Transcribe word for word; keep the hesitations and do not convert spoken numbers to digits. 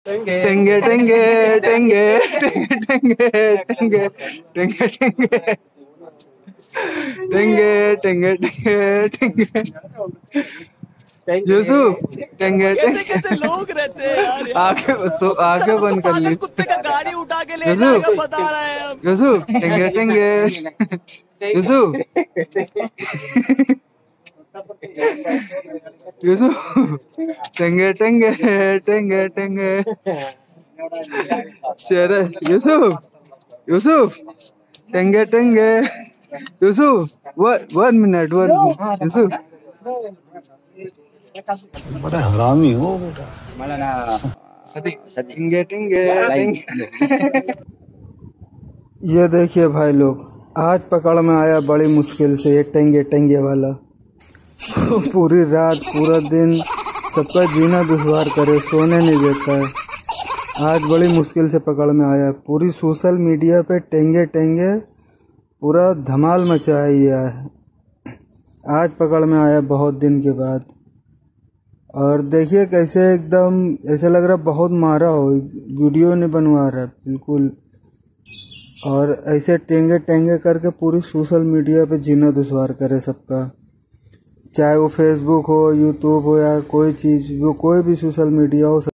टेंगे टेंगे टेंगे टेंगे टेंगे टेंगे टेंगे टेंगे टेंगे टेंगे यूसुफ टेंगे कैसे टेंगे कैसे लोग रहते हैं यार यहाँ। आगे सो आगे हमको बंद कर ली पागल कुत्ते का गाड़ी उठा के ले यूसुफ जाएगा बता रहे हैं हम। यूसुफ टेंगे टेंगे यूसुफ यूसुफ टेंगे टेंगे टेंगे टेंगे चेहरे यूसुफ यूसुफ टेंगे टेंगे Yusuf one minute one minute Yusuf बड़ा हरामी हो बेटा। टेंगे टेंगे ये देखिए भाई लोग, आज पकड़ में आया बड़ी मुश्किल से ये टेंगे टेंगे वाला। पूरी रात पूरा दिन सबका जीना दुश्वार करे, सोने नहीं देता है। आज बड़ी मुश्किल से पकड़ में आया। पूरी सोशल मीडिया पे टेंगे टेंगे पूरा धमाल मचा है। आज पकड़ में आया बहुत दिन के बाद। और देखिए कैसे एकदम ऐसे लग रहा बहुत मारा हो, वीडियो नहीं बनवा रहा बिल्कुल। और ऐसे टेंगे टेंगे करके पूरी सोशल मीडिया पे जीना दुश्वार करे सबका, चाहे वो फेसबुक हो, यूट्यूब हो या कोई चीज़, वो कोई भी सोशल मीडिया हो।